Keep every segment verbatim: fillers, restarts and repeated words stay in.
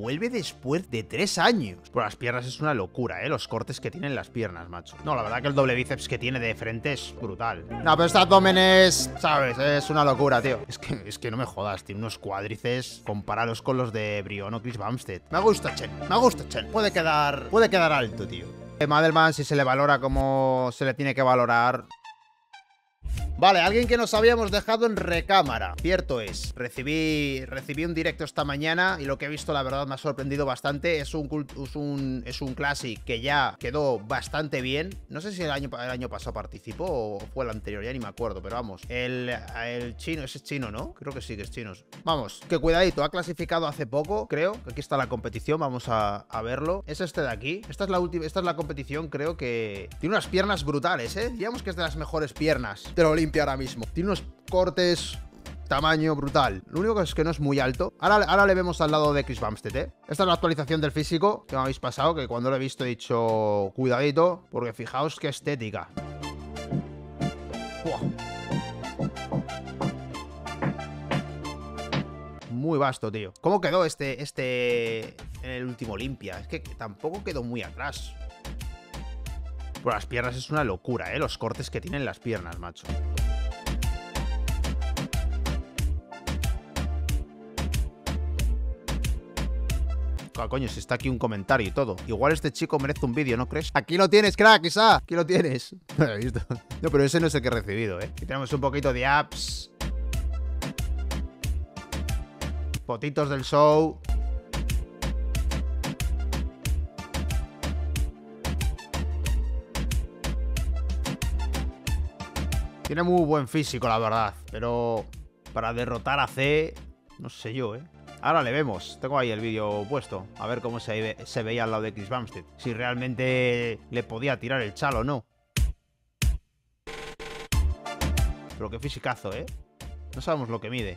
vuelve después de tres años. Pero las piernas es una locura, ¿eh? Los cortes que tienen las piernas, macho. No, la verdad que el doble bíceps que tiene de frente es brutal. No, pero este abdomen es, ¿sabes? Es una locura, tío. Es que, es que no me jodas, tiene unos cuádriceps. Compáralos con los de Brion o Chris Bumstead. Me gusta Chen, me gusta Chen. Puede quedar, puede quedar alto, tío. Madelman, si se le valora como se le tiene que valorar. Vale, alguien que nos habíamos dejado en recámara. Cierto es, recibí, recibí un directo esta mañana y lo que he visto la verdad me ha sorprendido bastante. Es un, es un, es un Classic que ya quedó bastante bien. No sé si el año, el año pasado participó o fue el anterior, ya ni me acuerdo, pero vamos. El, el chino, ese es chino, ¿no? Creo que sí que es chino. Vamos, que cuidadito, ha clasificado hace poco, creo. Aquí está la competición, vamos a, a verlo. Es este de aquí. Esta es la última, esta es la competición, creo que tiene unas piernas brutales, ¿eh? Digamos que es de las mejores piernas de la Olimpia ahora mismo. Tiene unos cortes, tamaño brutal. Lo único que es que no es muy alto. Ahora, ahora le vemos al lado de Chris Bumstead, ¿eh? Esta es la actualización del físico que me habéis pasado, que cuando lo he visto he dicho cuidadito, porque fijaos qué estética. ¡Buah! Muy vasto, tío. ¿Cómo quedó este, este en el último Olimpia? Es que tampoco quedó muy atrás. Pero las piernas es una locura, ¿eh? Los cortes que tienen las piernas, macho. Ah, coño, si está aquí un comentario y todo. Igual este chico merece un vídeo, ¿no crees? Aquí lo tienes, crack, Isa. Aquí lo tienes. No lo he visto. No, pero ese no es el que he recibido, ¿eh? Aquí tenemos un poquito de apps. Fotitos del show. Tiene muy buen físico, la verdad. Pero para derrotar a C, no sé yo, ¿eh? Ahora le vemos. Tengo ahí el vídeo puesto. A ver cómo se, ve, se veía al lado de Chris Bumstead. Si realmente le podía tirar el chalo o no. Pero qué fisicazo, ¿eh? No sabemos lo que mide.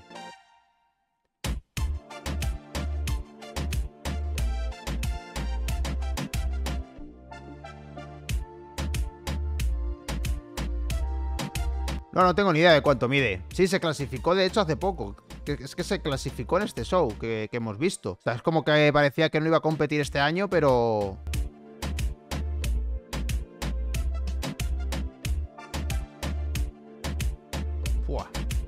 No, no tengo ni idea de cuánto mide. Sí, se clasificó de hecho hace poco. Es que se clasificó en este show que, que hemos visto. O sea, es como que parecía que no iba a competir este año, pero... Fua.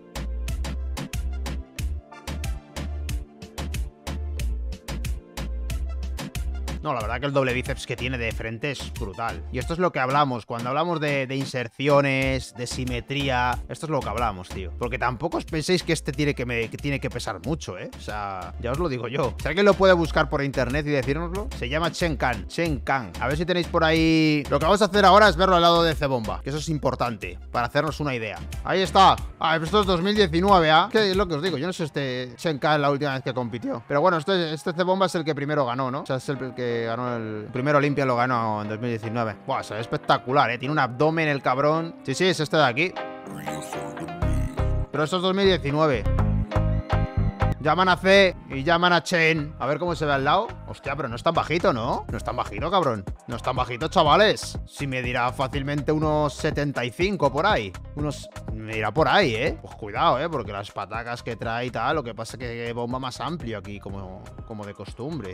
No, la verdad que el doble bíceps que tiene de frente es brutal. Y esto es lo que hablamos. Cuando hablamos de, de inserciones, de simetría, esto es lo que hablamos, tío. Porque tampoco os penséis que este tiene que, me, que tiene que pesar mucho, ¿eh? O sea, ya os lo digo yo. Si alguien lo puede buscar por internet y decírnoslo, se llama Chen Kan. Chen Kan. A ver si tenéis por ahí... Lo que vamos a hacer ahora es verlo al lado de C-Bomba, que eso es importante, para hacernos una idea. Ahí está. Ah, esto es dos mil diecinueve, ¿ah? ¿Qué es lo que os digo? Yo no sé este Chen Kan la última vez que compitió. Pero bueno, este, este C-Bomba es el que primero ganó, ¿no? O sea, es el que ganó el primer Olimpia, lo ganó en dos mil diecinueve. Buah, se ve espectacular, ¿eh? Tiene un abdomen el cabrón. Sí, sí, es este de aquí. Pero eso es dos mil diecinueve. Llaman a C y llaman a Chen. A ver cómo se ve al lado. Hostia, pero no es tan bajito, ¿no? No es tan bajito, cabrón. No es tan bajito, chavales. Si me dirá fácilmente unos setenta y cinco por ahí. Unos... Me dirá por ahí, ¿eh? Pues cuidado, ¿eh? Porque las patacas que trae y tal. Lo que pasa es que bomba más amplio aquí, como, como de costumbre.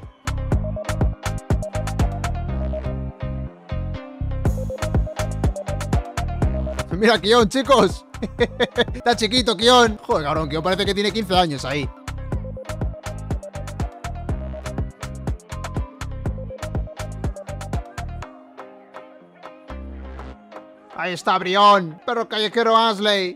Mira, Kion, chicos. Está chiquito, Kion. Joder, cabrón, Kion parece que tiene quince años ahí. Ahí está Brion, perro callejero Asley.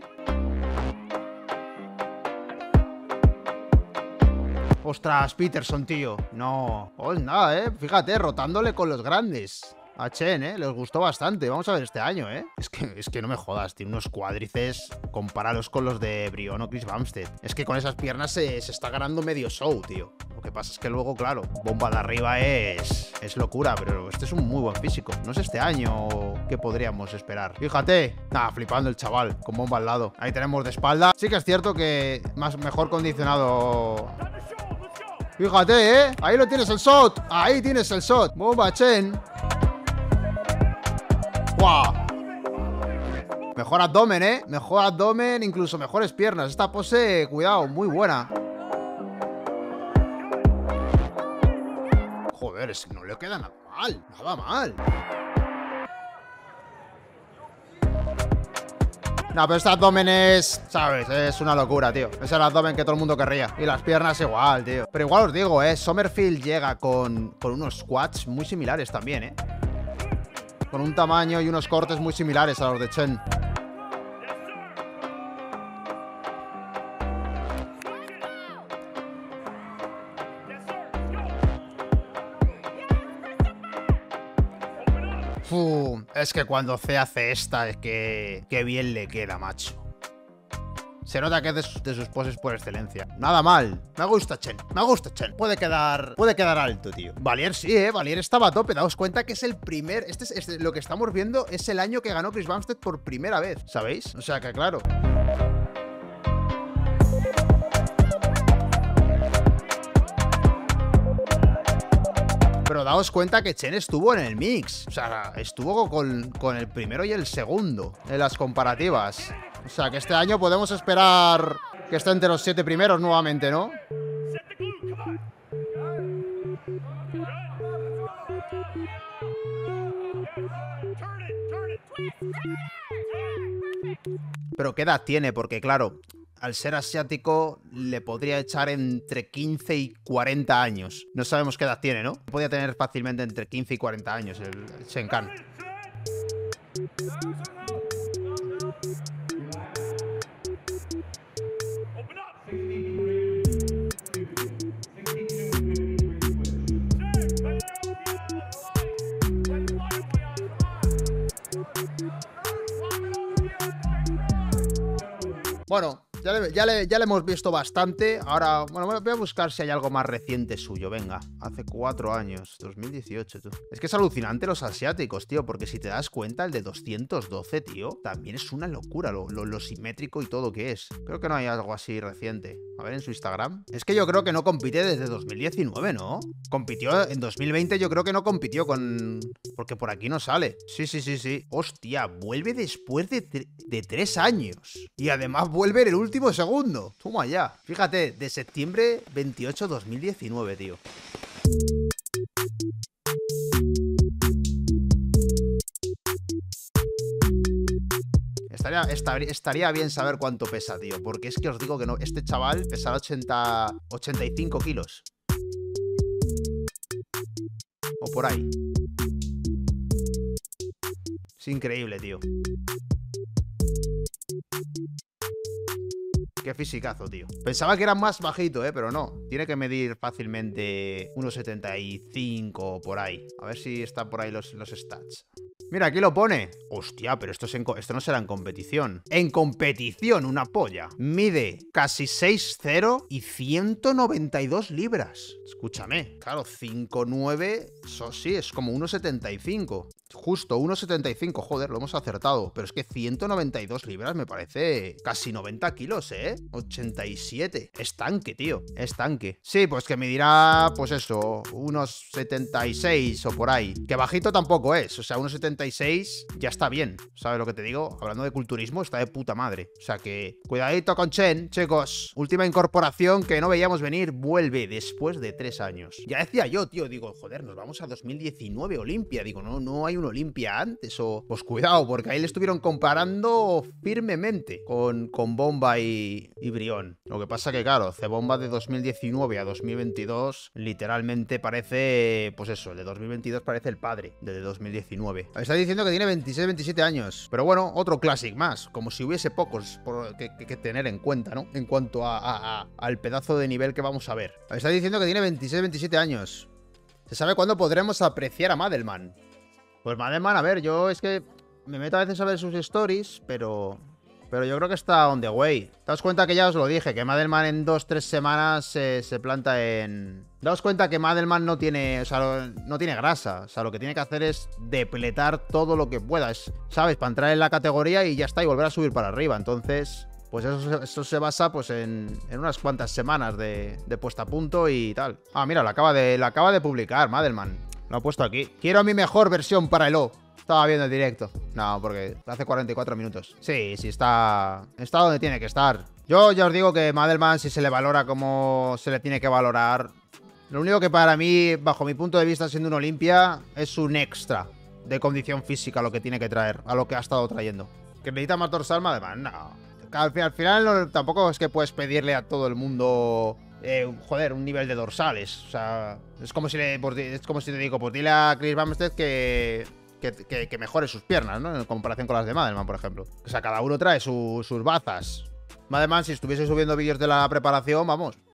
Ostras, Peterson, tío. No. Oh, nada, eh. Fíjate, rotándole con los grandes. A Chen, ¿eh? Les gustó bastante. Vamos a ver este año, ¿eh? Es que, es que no me jodas. Tiene unos cuádriceps. Compáralos con los de Brion o Chris Bumstead. Es que con esas piernas se, se está ganando medio show, tío. Lo que pasa es que luego, claro, bomba de arriba es, es locura. Pero este es un muy buen físico. No sé este año qué podríamos esperar. Fíjate. Nada, flipando el chaval. Con bomba al lado. Ahí tenemos de espalda. Sí que es cierto que más, mejor condicionado... Fíjate, ¿eh? Ahí lo tienes el shot. Ahí tienes el shot. Bomba, Chen. ¡Wow! Mejor abdomen, ¿eh? Mejor abdomen, incluso mejores piernas. Esta pose, cuidado, muy buena. Joder, es que no le queda nada mal. Nada mal. No, pero este abdomen es, ¿sabes? Es una locura, tío. Es el abdomen que todo el mundo querría. Y las piernas igual, tío. Pero igual os digo, ¿eh? Summerfield llega con, con unos squats muy similares también, ¿eh? Con un tamaño y unos cortes muy similares a los de Chen. Uf, es que cuando C hace esta, es que... Qué bien le queda, macho. Se nota que es de sus, de sus poses por excelencia. Nada mal. Me gusta Chen. Me gusta Chen. Puede quedar... Puede quedar alto, tío. Valier sí, eh. Valier estaba a tope. Daos cuenta que es el primer... Este es este, lo que estamos viendo es el año que ganó Chris Bumstead por primera vez. ¿Sabéis? O sea que claro... Pero daos cuenta que Chen estuvo en el mix. O sea, estuvo con, con el primero y el segundo en las comparativas. O sea, que este año podemos esperar que esté entre los siete primeros nuevamente, ¿no? Pero ¿qué edad tiene? Porque claro... Al ser asiático, le podría echar entre quince y cuarenta años. No sabemos qué edad tiene, ¿no? Podría tener fácilmente entre quince y cuarenta años el Shenkan. Bueno... Ya le, ya, le, ya le hemos visto bastante. Ahora, bueno, voy a buscar si hay algo más reciente suyo. Venga, hace cuatro años, dos mil dieciocho, tú. Es que es alucinante los asiáticos, tío. Porque si te das cuenta, el de doscientos doce, tío, también es una locura lo, lo, lo simétrico y todo que es. Creo que no hay algo así reciente. A ver, en su Instagram. Es que yo creo que no compite desde dos mil diecinueve, ¿no? Compitió en dos mil veinte, yo creo que no compitió con... Porque por aquí no sale. Sí, sí, sí, sí. Hostia, vuelve después de, de tres años. Y además vuelve en el último último segundo. Toma ya. Fíjate, de septiembre veintiocho, dos mil diecinueve, tío. Estaría, estaría, estaría bien saber cuánto pesa, tío. Porque es que os digo que no. Este chaval pesará ochenta, ochenta y cinco kilos. O por ahí. Es increíble, tío. Qué fisicazo, tío. Pensaba que era más bajito, eh, pero no. Tiene que medir fácilmente uno setenta y cinco por ahí. A ver si están por ahí los, los stats. Mira, aquí lo pone. Hostia, pero esto, es en, esto no será en competición. En competición, una polla. Mide casi seis cero y ciento noventa y dos libras. Escúchame. Claro, cinco nueve. Eso sí, es como uno setenta y cinco. Justo, uno setenta y cinco. Joder, lo hemos acertado. Pero es que ciento noventa y dos libras me parece casi noventa kilos, ¿eh? ochenta y siete. Es tanque, tío. Es tanque. Sí, pues que me dirá, pues eso, unos setenta y seis o por ahí. Que bajito tampoco es. O sea, unos setenta y seis ya está bien. ¿Sabes lo que te digo? Hablando de culturismo, está de puta madre. O sea que, cuidadito con Chen, chicos. Última incorporación que no veíamos venir. Vuelve después de tres años. Ya decía yo, tío. Digo, joder, nos vamos a dos mil diecinueve Olimpia. Digo, no, no hay un Olimpia antes. O, pues cuidado, porque ahí le estuvieron comparando firmemente con, con Bomba y, y Brión. Lo que pasa que, claro, C-Bomba de dos mil diecinueve a dos mil veintidós literalmente parece, pues eso, el de dos mil veintidós parece el padre del de dos mil diecinueve. Está diciendo que tiene veintiséis, veintisiete años. Pero bueno, otro Classic más. Como si hubiese pocos por, que, que, que tener en cuenta, ¿no? En cuanto a, a, a, al pedazo de nivel que vamos a ver. Está diciendo que tiene veintiséis, veintisiete años. ¿Se sabe cuándo podremos apreciar a Madelman? Pues Madelman, a ver, yo es que me meto a veces a ver sus stories, pero... Pero yo creo que está on the way. Daos cuenta que ya os lo dije, que Madelman en dos, tres semanas eh, se planta en... Daos cuenta que Madelman no tiene, o sea, no tiene grasa. O sea, lo que tiene que hacer es depletar todo lo que pueda, es, ¿sabes? Para entrar en la categoría y ya está, y volver a subir para arriba. Entonces, pues eso, eso se basa pues en, en unas cuantas semanas de, de puesta a punto y tal. Ah, mira, lo acaba de, lo acaba de publicar Madelman. Lo ha puesto aquí. Quiero mi mejor versión para el O. Estaba viendo el directo. No, porque hace cuarenta y cuatro minutos. Sí, sí, está... Está donde tiene que estar. Yo ya os digo que Madelman, si se le valora como se le tiene que valorar, Lo único que para mí, bajo mi punto de vista, siendo un Olimpia, es un extra de condición física lo que tiene que traer, a lo que ha estado trayendo. ¿Que necesita más dorsal? Además, no. Al, al final no, tampoco es que puedes pedirle a todo el mundo, eh, joder, un nivel de dorsales. O sea, es como si le, pues, es como si te digo, pues dile a Chris Bumstead que, que, que, que mejore sus piernas, ¿no? En comparación con las de Madelman, por ejemplo. O sea, cada uno trae su, sus bazas. Madelman, si estuviese subiendo vídeos de la preparación, vamos,